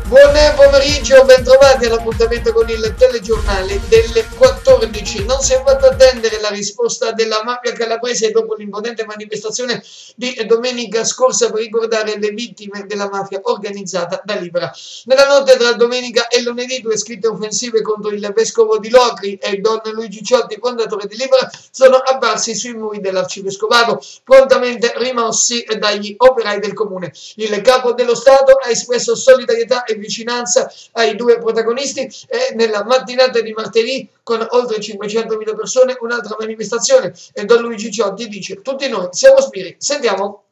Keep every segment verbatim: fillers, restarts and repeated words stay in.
Buon pomeriggio, bentrovati all'appuntamento con il telegiornale delle quattordici. Non si è fatto attendere la risposta della mafia calabrese dopo l'imponente manifestazione di domenica scorsa per ricordare le vittime della mafia organizzata da Libera. Nella notte tra domenica e lunedì due scritte offensive contro il vescovo di Locri e Don Luigi Ciotti, fondatore di Libera, sono apparsi sui muri dell'arcivescovato, prontamente rimossi dagli operai del comune. Il capo dello Stato ha espresso solidarietà e vicinanza ai due protagonisti e nella mattinata di martedì con oltre cinquecentomila persone un'altra manifestazione e Don Luigi Ciotti dice: tutti noi siamo spiri. Sentiamo.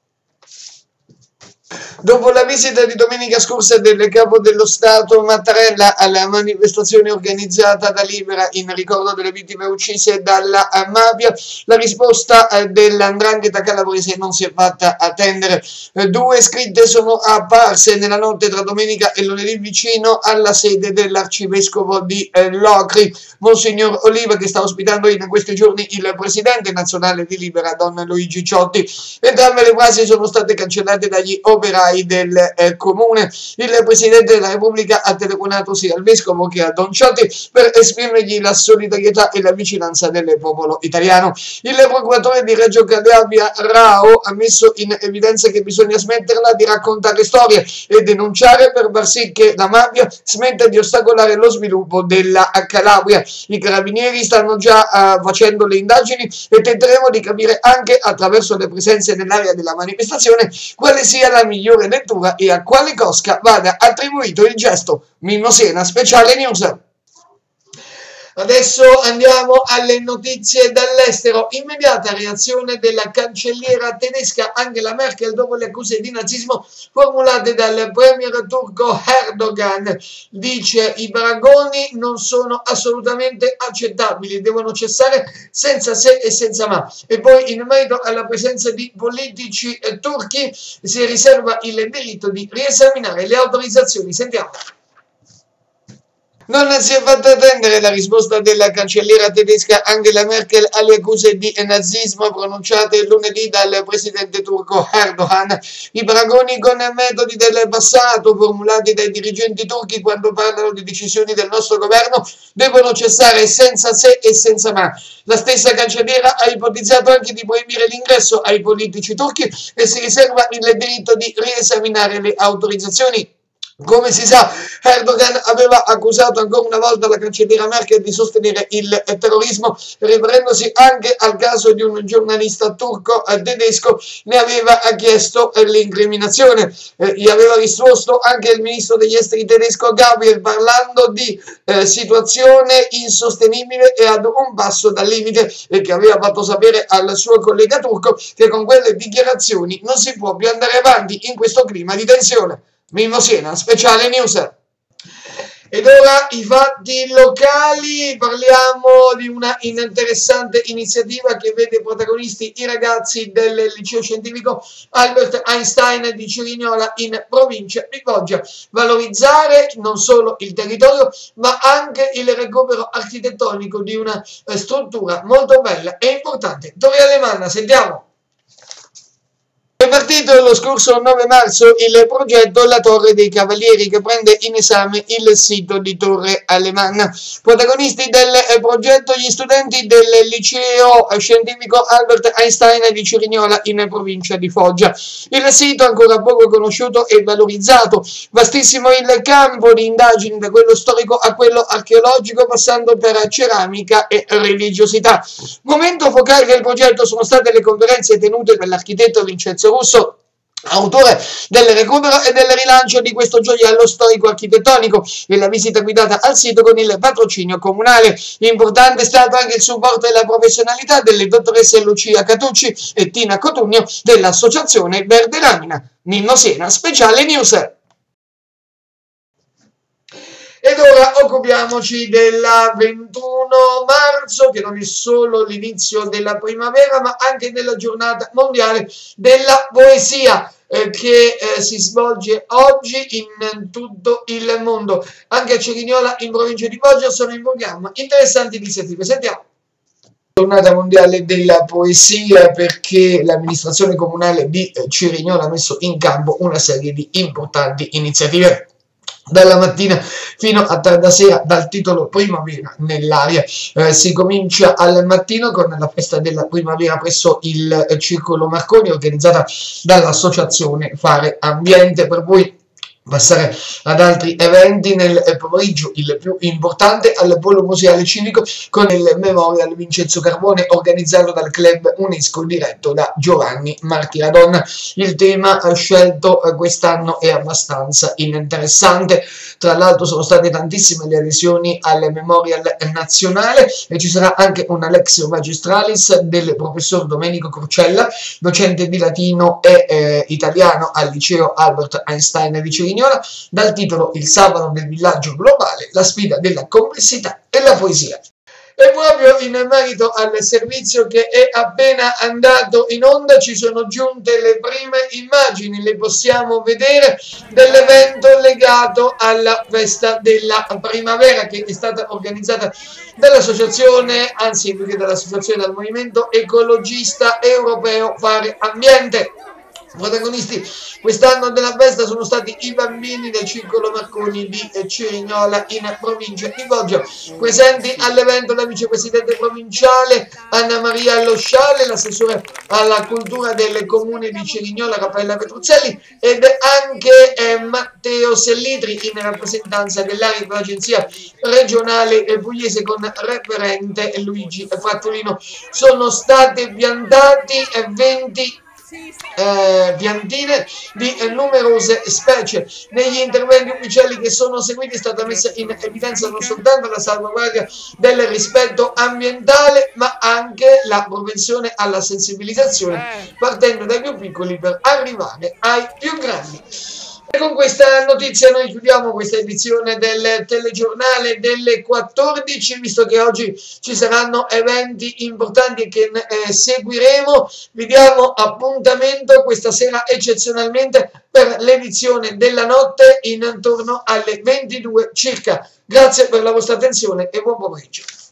Dopo la visita di domenica scorsa del capo dello Stato Mattarella alla manifestazione organizzata da Libera in ricordo delle vittime uccise dalla mafia, la risposta dell'andrangheta calabrese non si è fatta attendere. Due scritte sono apparse nella notte tra domenica e lunedì vicino alla sede dell'arcivescovo di Locri, Monsignor Oliva, che sta ospitando in questi giorni il presidente nazionale di Libera, Don Luigi Ciotti. Entrambe le frasi sono state cancellate dagli operai del eh, comune. Il Presidente della Repubblica ha telefonato sia al Vescovo che a Don Ciotti per esprimergli la solidarietà e la vicinanza del popolo italiano. Il procuratore di Reggio Calabria Rao ha messo in evidenza che bisogna smetterla di raccontare storie e denunciare per far sì che la mafia smetta di ostacolare lo sviluppo della Calabria. I carabinieri stanno già uh, facendo le indagini e tenteremo di capire anche attraverso le presenze nell'area della manifestazione quale sia la migliore lettura e a quale cosca vada attribuito il gesto. Mimmo Siena, Speciale News. Adesso andiamo alle notizie dall'estero. Immediata reazione della cancelliera tedesca Angela Merkel dopo le accuse di nazismo formulate dal premier turco Erdogan. Dice: i paragoni non sono assolutamente accettabili, devono cessare senza se e senza ma. E poi, in merito alla presenza di politici eh, turchi, si riserva il diritto di riesaminare le autorizzazioni. Sentiamo. Non si è fatta attendere la risposta della cancelliera tedesca Angela Merkel alle accuse di nazismo pronunciate lunedì dal presidente turco Erdogan. I paragoni con metodi del passato formulati dai dirigenti turchi quando parlano di decisioni del nostro governo devono cessare senza se e senza ma. La stessa cancelliera ha ipotizzato anche di proibire l'ingresso ai politici turchi e si riserva il diritto di riesaminare le autorizzazioni. Come si sa, Erdogan aveva accusato ancora una volta la cancelliera Merkel di sostenere il terrorismo, riferendosi anche al caso di un giornalista turco tedesco, ne aveva chiesto l'incriminazione. Eh, gli aveva risposto anche il ministro degli esteri tedesco Gabriel, parlando di eh, situazione insostenibile e ad un passo dal limite, e che aveva fatto sapere al suo collega turco che con quelle dichiarazioni non si può più andare avanti in questo clima di tensione. Mimmo Siena, Speciale News. Ed ora i fatti locali, parliamo di una interessante iniziativa che vede protagonisti i ragazzi del liceo scientifico Albert Einstein di Cerignola in provincia di Foggia. Valorizzare non solo il territorio ma anche il recupero architettonico di una eh, struttura molto bella e importante. Torre Alemanna, sentiamo. È partito lo scorso nove marzo il progetto La Torre dei Cavalieri, che prende in esame il sito di Torre Alemanna. Protagonisti del progetto gli studenti del liceo scientifico Albert Einstein di Cerignola in provincia di Foggia. Il sito, ancora poco conosciuto e valorizzato, vastissimo il campo di indagini da quello storico a quello archeologico, passando per ceramica e religiosità. Momento focale del progetto sono state le conferenze tenute dall'architetto Vincenzo Russo, autore del recupero e del rilancio di questo gioiello storico architettonico, e la visita guidata al sito con il patrocinio comunale. Importante è stato anche il supporto e la professionalità delle dottoresse Lucia Catucci e Tina Cotugno dell'associazione Verde Lamina. Mimmo Siena, Speciale News. Ed ora occupiamoci della ventuno marzo, che non è solo l'inizio della primavera, ma anche della giornata mondiale della poesia, eh, che eh, si svolge oggi in tutto il mondo. Anche a Cerignola, in provincia di Foggia, sono in programma interessanti iniziative. Sentiamo. Giornata mondiale della poesia, perché l'amministrazione comunale di Cerignola ha messo in campo una serie di importanti iniziative. dalla mattina fino a tarda sera, dal titolo Primavera nell'aria. Eh, si comincia al mattino con la festa della primavera presso il eh, Circolo Marconi, organizzata dall'associazione Fare Ambiente, per cui passare ad altri eventi nel pomeriggio, il più importante al Polo Museale Civico con il Memorial Vincenzo Carbone organizzato dal Club UNESCO diretto da Giovanni Martiradonna. Il tema scelto quest'anno è abbastanza interessante, tra l'altro sono state tantissime le adesioni al Memorial nazionale e ci sarà anche una Lexio Magistralis del professor Domenico Corcella, docente di latino e eh, italiano al liceo Albert Einstein di Cerignola, dal titolo Il sabato del villaggio globale, la sfida della complessità e la poesia. E proprio in merito al servizio che è appena andato in onda ci sono giunte le prime immagini, le possiamo vedere, dell'evento legato alla festa della primavera che è stata organizzata dall'associazione, anzi più che dall'associazione, dal movimento ecologista europeo Fare Ambiente. Protagonisti quest'anno della festa sono stati i bambini del Circolo Marconi di Cerignola in provincia di Foggia. Presenti all'evento la vicepresidente provinciale Anna Maria Losciale, l'assessore alla cultura del comune di Cerignola Raffaella Petruzzelli ed anche eh, Matteo Sellitri in rappresentanza dell'area dell'agenzia regionale pugliese con referente Luigi Frattolino. Sono state piantati venti Eh, piantine di eh, numerose specie. Negli interventi ufficiali che sono seguiti è stata messa in evidenza non soltanto la salvaguardia del rispetto ambientale ma anche la propensione alla sensibilizzazione partendo dai più piccoli per arrivare ai più grandi. E con questa notizia noi chiudiamo questa edizione del telegiornale delle quattordici, visto che oggi ci saranno eventi importanti che eh, seguiremo. Vi diamo appuntamento questa sera eccezionalmente per l'edizione della notte intorno alle ventidue circa. Grazie per la vostra attenzione e buon pomeriggio.